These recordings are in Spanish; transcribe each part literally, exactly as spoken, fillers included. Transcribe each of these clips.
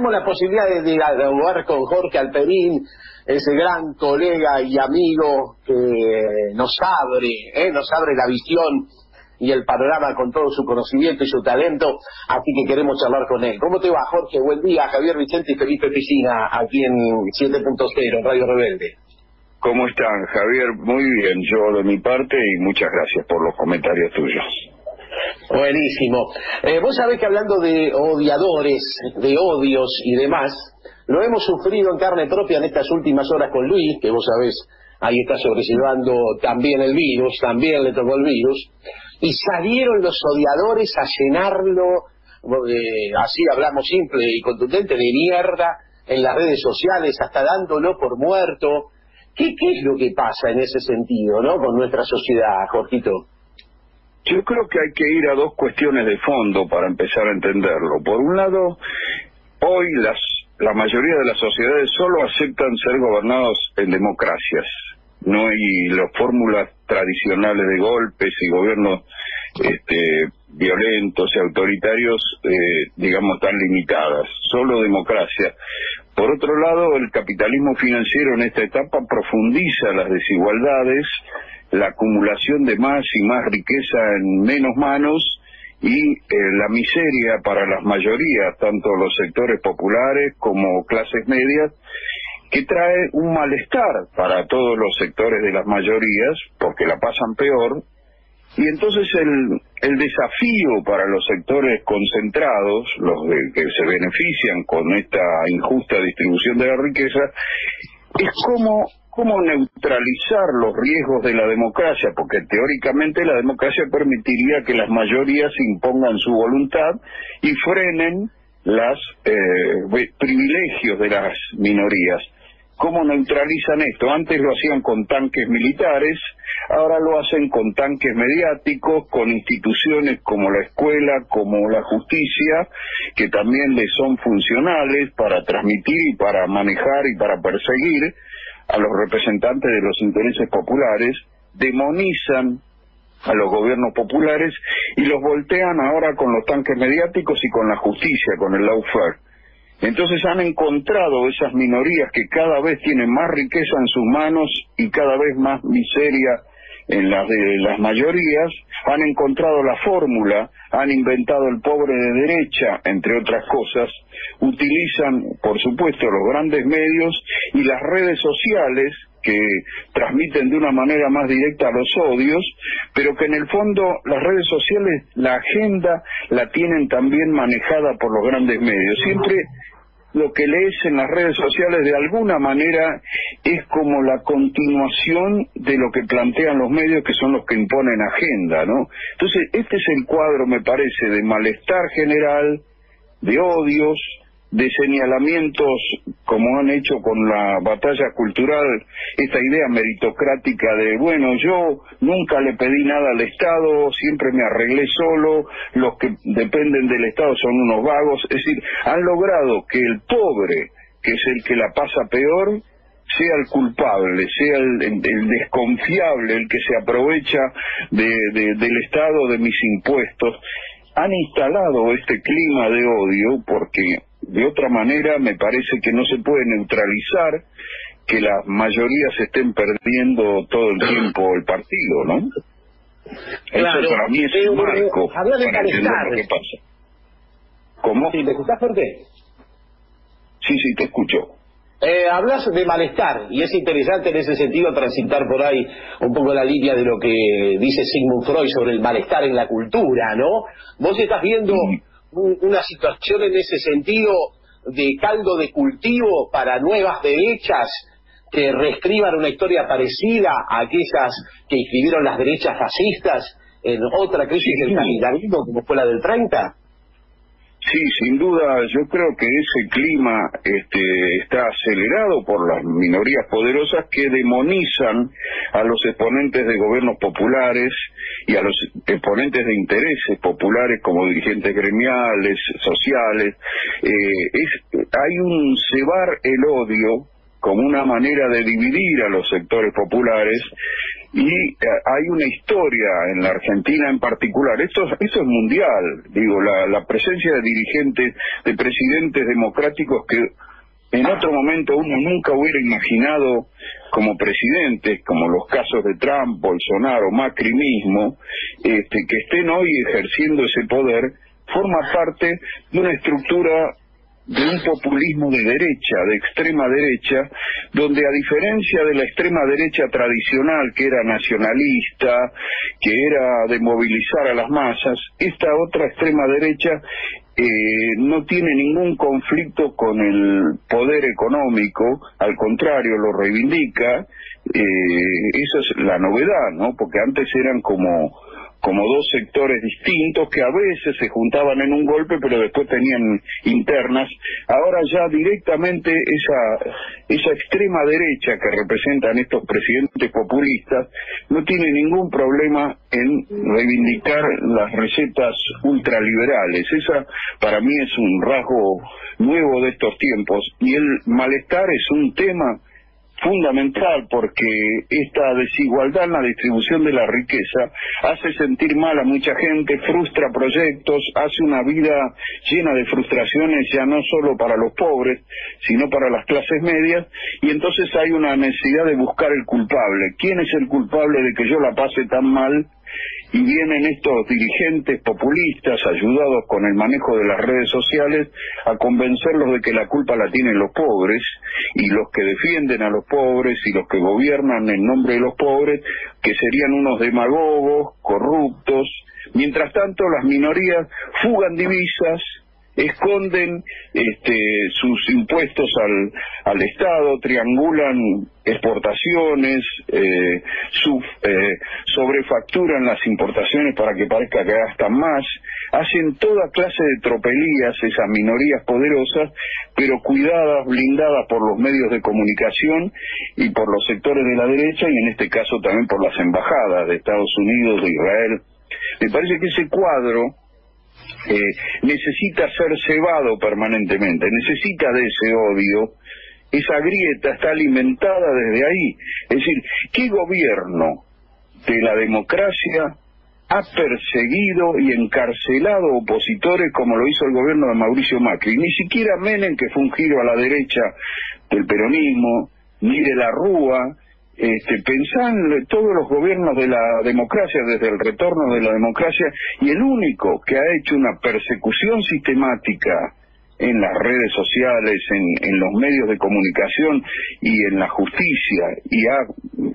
tenemos la posibilidad de dialogar con Jorge Alperín, ese gran colega y amigo que nos abre, ¿eh? nos abre la visión y el panorama con todo su conocimiento y su talento, así que queremos charlar con él. ¿Cómo te va, Jorge? Buen día, Javier Vicente y Felipe Piscina, aquí en siete punto cero, en Radio Rebelde. ¿Cómo están, Javier? Muy bien, yo de mi parte, y muchas gracias por los comentarios tuyos. Buenísimo. Eh, vos sabés que hablando de odiadores, de odios y demás, lo hemos sufrido en carne propia en estas últimas horas con Luis, que vos sabés, ahí está sobrellevando también el virus, también le tocó el virus, y salieron los odiadores a llenarlo, eh, así hablamos simple y contundente, de mierda en las redes sociales, hasta dándolo por muerto. ¿Qué, qué es lo que pasa en ese sentido, no, con nuestra sociedad, Jorgito? Yo creo que hay que ir a dos cuestiones de fondo para empezar a entenderlo. Por un lado, hoy las la mayoría de las sociedades solo aceptan ser gobernados en democracias. No hay las fórmulas tradicionales de golpes y gobiernos este, violentos y autoritarios, eh, digamos, tan limitadas. Solo democracia. Por otro lado, el capitalismo financiero en esta etapa profundiza las desigualdades, la acumulación de más y más riqueza en menos manos y eh, la miseria para las mayorías, tanto los sectores populares como clases medias, que trae un malestar para todos los sectores de las mayorías, porque la pasan peor, y entonces el, el desafío para los sectores concentrados, los de, que se benefician con esta injusta distribución de la riqueza, es cómo, cómo neutralizar los riesgos de la democracia, porque teóricamente la democracia permitiría que las mayorías impongan su voluntad y frenen los eh, privilegios de las minorías. ¿Cómo neutralizan esto? Antes lo hacían con tanques militares, ahora lo hacen con tanques mediáticos, con instituciones como la escuela, como la justicia, que también les son funcionales para transmitir y para manejar y para perseguir a los representantes de los intereses populares, demonizan a los gobiernos populares y los voltean ahora con los tanques mediáticos y con la justicia, con el lawfare. Entonces han encontrado esas minorías que cada vez tienen más riqueza en sus manos y cada vez más miseria en las de las mayorías, han encontrado la fórmula, han inventado el pobre de derecha, entre otras cosas, utilizan, por supuesto, los grandes medios y las redes sociales, que transmiten de una manera más directa los odios, pero que en el fondo las redes sociales, la agenda la tienen también manejada por los grandes medios. Siempre lo que lees en las redes sociales de alguna manera es como la continuación de lo que plantean los medios, que son los que imponen agenda, ¿no? Entonces, este es el cuadro, me parece, de malestar general, de odios, de señalamientos, como han hecho con la batalla cultural, esta idea meritocrática de, bueno, yo nunca le pedí nada al Estado, siempre me arreglé solo, los que dependen del Estado son unos vagos. Es decir, han logrado que el pobre, que es el que la pasa peor, sea el culpable, sea el, el desconfiable, el que se aprovecha de, de, del Estado, de mis impuestos. Han instalado este clima de odio porque de otra manera me parece que no se puede neutralizar que las mayorías estén perdiendo todo el tiempo el partido, ¿no? Claro, eso para mí es eh, un marco eh, habla de para entender malestar. lo que pasa. ¿Cómo? Sí, ¿me escuchás, Jorge? Sí, sí, te escucho. Eh, hablas de malestar, y es interesante en ese sentido transitar por ahí un poco la línea de lo que dice Sigmund Freud sobre el malestar en la cultura, ¿no? Vos estás viendo Sí. un, una situación en ese sentido de caldo de cultivo para nuevas derechas que reescriban una historia parecida a aquellas que escribieron las derechas fascistas en otra crisis Sí. del capitalismo como fue la del treinta. Sí, sin duda, yo creo que ese clima este, está acelerado por las minorías poderosas que demonizan a los exponentes de gobiernos populares y a los exponentes de intereses populares como dirigentes gremiales, sociales. Eh, es, hay un cebar el odio como una manera de dividir a los sectores populares y eh, hay una historia en la Argentina en particular, esto, esto es mundial, digo, la, la presencia de dirigentes, de presidentes democráticos que en otro momento uno nunca hubiera imaginado como presidentes, como los casos de Trump, Bolsonaro, Macri mismo, este, que estén hoy ejerciendo ese poder, forma parte de una estructura de un populismo de derecha, de extrema derecha, donde a diferencia de la extrema derecha tradicional, que era nacionalista, que era de movilizar a las masas, esta otra extrema derecha eh, no tiene ningún conflicto con el poder económico, al contrario, lo reivindica. Eh, eso es la novedad, ¿no? Porque antes eran como como dos sectores distintos que a veces se juntaban en un golpe pero después tenían internas. Ahora ya directamente esa esa extrema derecha que representan estos presidentes populistas no tiene ningún problema en reivindicar las recetas ultraliberales. Esa para mí es un rasgo nuevo de estos tiempos, y el malestar es un tema fundamental, porque esta desigualdad en la distribución de la riqueza hace sentir mal a mucha gente, frustra proyectos, hace una vida llena de frustraciones ya no solo para los pobres, sino para las clases medias, y entonces hay una necesidad de buscar el culpable. ¿Quién es el culpable de que yo la pase tan mal? Y vienen estos dirigentes populistas, ayudados con el manejo de las redes sociales, a convencerlos de que la culpa la tienen los pobres, y los que defienden a los pobres y los que gobiernan en nombre de los pobres, que serían unos demagogos, corruptos. Mientras tanto, las minorías fugan divisas, esconden este, sus impuestos al, al Estado, triangulan exportaciones, eh, sub, eh, sobrefacturan las importaciones para que parezca que gastan más, hacen toda clase de tropelías esas minorías poderosas, pero cuidadas, blindadas por los medios de comunicación y por los sectores de la derecha, y en este caso también por las embajadas de Estados Unidos, de Israel. Me parece que ese cuadro Eh, necesita ser cebado permanentemente, necesita de ese odio. Esa grieta está alimentada desde ahí. Es decir, ¿qué gobierno de la democracia ha perseguido y encarcelado opositores como lo hizo el gobierno de Mauricio Macri? Ni siquiera Menem, que fue un giro a la derecha del peronismo, ni de la Rúa. Este, pensá en todos los gobiernos de la democracia, desde el retorno de la democracia, y el único que ha hecho una persecución sistemática en las redes sociales, en, en los medios de comunicación y en la justicia, y ha,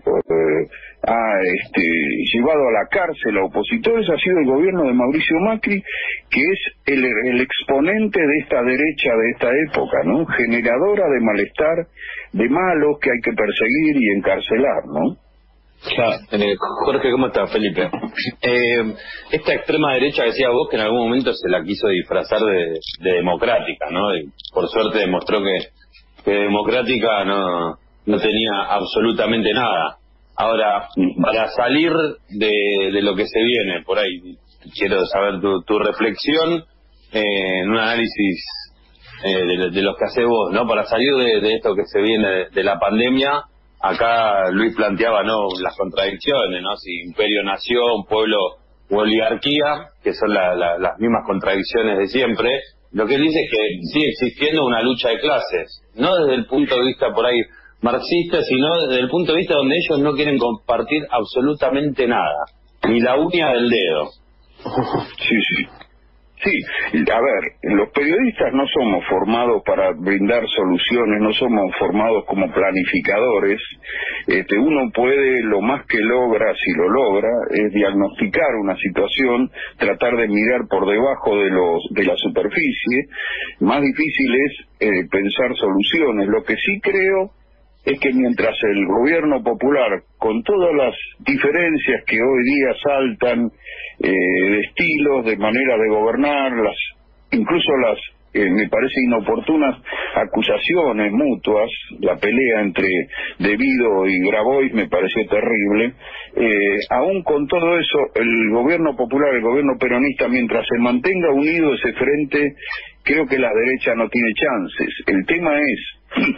eh, ha este, llevado a la cárcel a opositores, ha sido el gobierno de Mauricio Macri, que es el, el exponente de esta derecha de esta época, ¿no? Generadora de malestar, de malos que hay que perseguir y encarcelar, ¿no? Claro. Eh, Jorge, ¿cómo estás, Felipe? Eh, esta extrema derecha, decía vos, que en algún momento se la quiso disfrazar de, de democrática, ¿no? Y por suerte demostró que, que democrática no, no tenía absolutamente nada. Ahora, para salir de, de lo que se viene, por ahí quiero saber tu, tu reflexión eh, en un análisis eh, de, de los que haces vos, ¿no? Para salir de, de esto que se viene de, de la pandemia. Acá Luis planteaba, ¿no?, las contradicciones, ¿no? Si imperio, nación, pueblo u oligarquía, que son la, la, las mismas contradicciones de siempre. Lo que él dice es que sigue existiendo una lucha de clases, no desde el punto de vista por ahí marxista, sino desde el punto de vista donde ellos no quieren compartir absolutamente nada, ni la uña del dedo. Sí, sí. Sí, a ver, los periodistas no somos formados para brindar soluciones, no somos formados como planificadores. Este, uno puede, lo más que logra, si lo logra, es diagnosticar una situación, tratar de mirar por debajo de los de la superficie. Más difícil es eh, pensar soluciones. Lo que sí creo es que mientras el gobierno popular, con todas las diferencias que hoy día saltan, eh, de estilos, de manera de gobernar, las incluso las, eh, me parece inoportunas, acusaciones mutuas, la pelea entre De Vido y Grabois me pareció terrible, eh, aún con todo eso, el gobierno popular, el gobierno peronista, mientras se mantenga unido ese frente, creo que la derecha no tiene chances. El tema es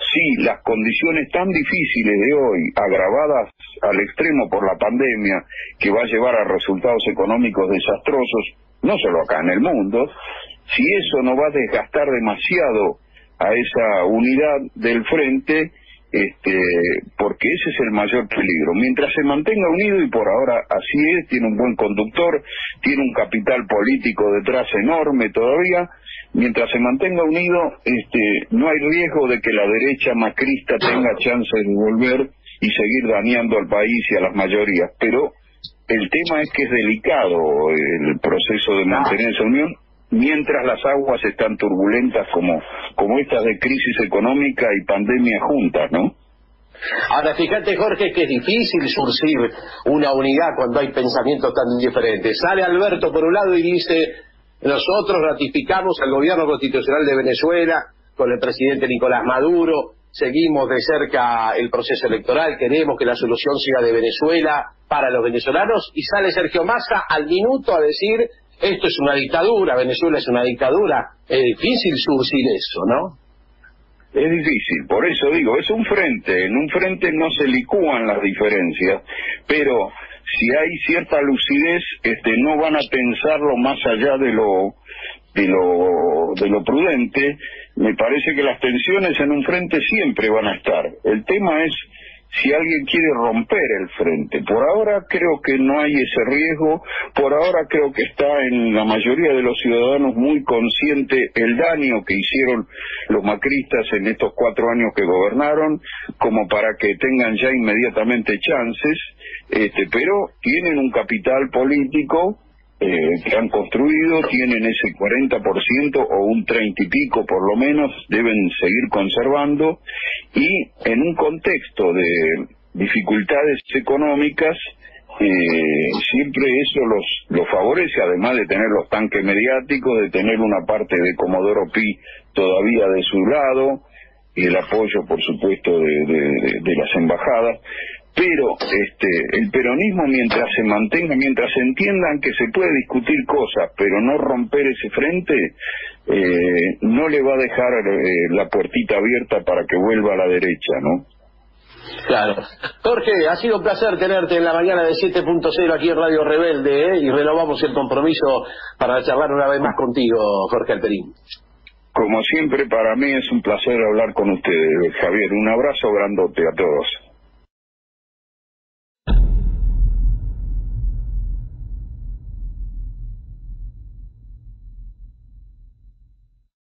si las condiciones tan difíciles de hoy, agravadas al extremo por la pandemia, que va a llevar a resultados económicos desastrosos, no solo acá en el mundo, si eso no va a desgastar demasiado a esa unidad del frente, este, porque ese es el mayor peligro. Mientras se mantenga unido, y por ahora así es, tiene un buen conductor, tiene un capital político detrás enorme todavía, mientras se mantenga unido, este, no hay riesgo de que la derecha macrista tenga chance de volver y seguir dañando al país y a las mayorías. Pero el tema es que es delicado el proceso de mantener esa unión, mientras las aguas están turbulentas como, como estas de crisis económica y pandemia juntas, ¿no? Ahora, fíjate, Jorge, que es difícil surcir una unidad cuando hay pensamientos tan diferentes. Sale Alberto por un lado y dice: nosotros ratificamos al gobierno constitucional de Venezuela con el presidente Nicolás Maduro, seguimos de cerca el proceso electoral, queremos que la solución sea de Venezuela para los venezolanos, y sale Sergio Massa al minuto a decir: esto es una dictadura, Venezuela es una dictadura. Es difícil surcir eso, ¿no? Es difícil, por eso digo, es un frente, en un frente no se licúan las diferencias, pero si hay cierta lucidez, este, no van a pensarlo más allá de lo, de lo, de lo prudente. Me parece que las tensiones en un frente siempre van a estar. El tema es si alguien quiere romper el frente. Por ahora creo que no hay ese riesgo, por ahora creo que está en la mayoría de los ciudadanos muy consciente el daño que hicieron los macristas en estos cuatro años que gobernaron, como para que tengan ya inmediatamente chances, este, pero tienen un capital político eh, que han construido, tienen ese cuarenta por ciento o un treinta y pico por lo menos, deben seguir conservando, y en un contexto de dificultades económicas, eh, siempre eso los, los favorece, además de tener los tanques mediáticos, de tener una parte de Comodoro Pi todavía de su lado, y el apoyo, por supuesto, de, de, de, de las embajadas. Pero este, el peronismo, mientras se mantenga, mientras entiendan que se puede discutir cosas, pero no romper ese frente, eh, no le va a dejar eh, la puertita abierta para que vuelva a la derecha, ¿no? Claro. Jorge, ha sido un placer tenerte en la mañana de siete punto cero aquí en Radio Rebelde, ¿eh? Y renovamos el compromiso para charlar una vez más contigo, Jorge Alperín. Como siempre, para mí es un placer hablar con ustedes, Javier. Un abrazo grandote a todos.